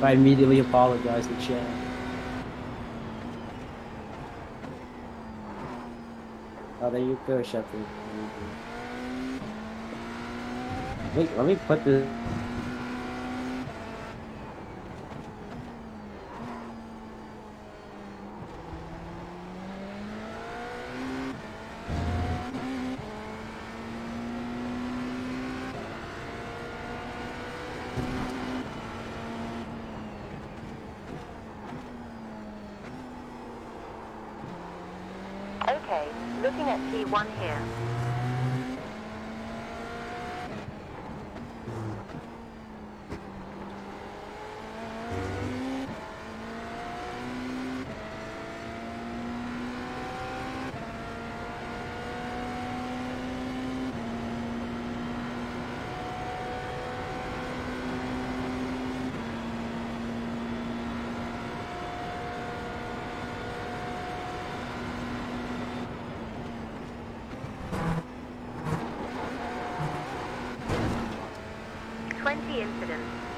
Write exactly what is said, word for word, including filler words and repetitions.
I immediately apologized to Chad. Oh, there you go, Shepard. Wait, let me put this. Okay, looking at T one here. twenty incidents.